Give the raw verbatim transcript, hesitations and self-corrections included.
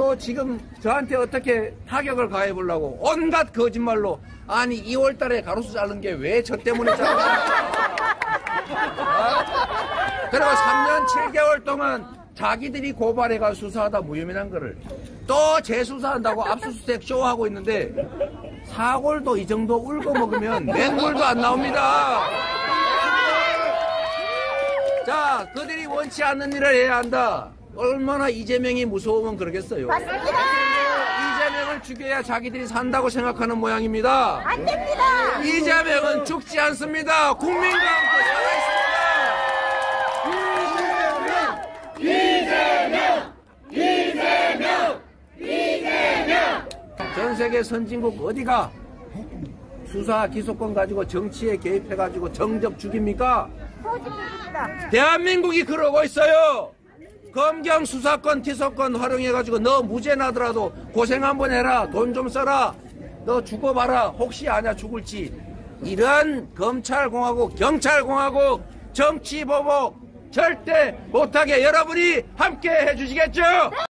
또 지금 저한테 어떻게 타격을 가해보려고 온갖 거짓말로. 아니 이월 달에 가로수 자른 게 왜 저 때문에 자른 거야? 어? 그리고 삼 년 칠 개월 동안 자기들이 고발해가 수사하다 무혐의한 거를 또 재수사한다고 압수수색 쇼하고 있는데 사골도 이 정도 울고 먹으면 맹물도 안 나옵니다. 자, 그들이 원치 않는 일을 해야 한다. 얼마나 이재명이 무서우면 그러겠어요. 맞습니다. 이재명을 죽여야 자기들이 산다고 생각하는 모양입니다. 안 됩니다. 이재명은 죽지 않습니다. 국민과 함께 살아있습니다. 이재명! 이재명! 이재명! 이재명! 전 세계 선진국 어디가 수사 기소권 가지고 정치에 개입해가지고 정적 죽입니까? 대한민국이 그러고 있어요. 검경 수사권, 기소권 활용해가지고 너 무죄 나더라도 고생 한번 해라. 돈 좀 써라. 너 죽어봐라. 혹시 아냐 죽을지. 이런 검찰공화국, 경찰공화국, 정치보복 절대 못하게 여러분이 함께 해주시겠죠?